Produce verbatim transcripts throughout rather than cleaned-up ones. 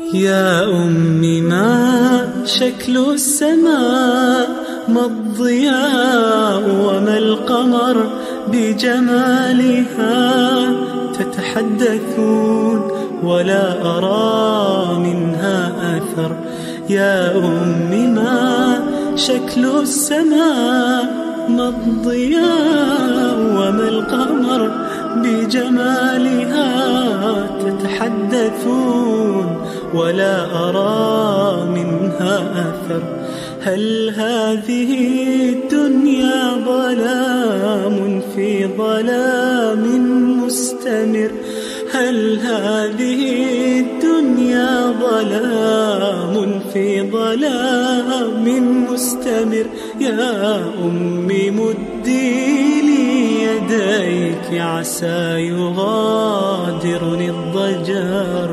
يا أمي ما شكل السماء، ما الضياء وما القمر بجمالها تتحدثون ولا أرى منها أثر. يا أمي ما شكل السماء، ما الضياء وما القمر بجمالها تتحدثون ولا أرى منها أثر. هل هذه الدنيا ظلام في ظلام مستمر؟ هل هذه الدنيا ظلام في ظلام مستمر؟ يا أمي مدي لي يديك عسى يغادرني الضجر.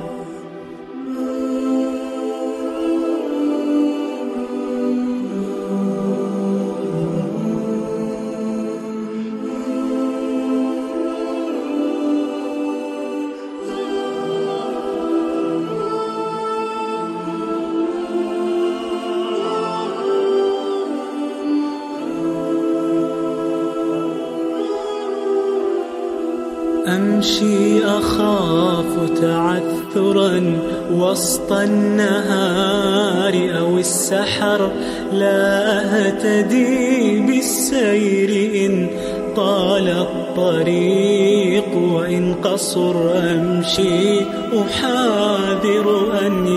أمشي أخاف تعثرا وسط النهار أو السحر، لا أهتدي بالسير إن طال الطريق وإن قصر. أمشي أحاذر أن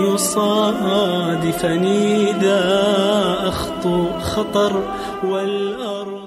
يصادفني إذا أخطو خطر والأرض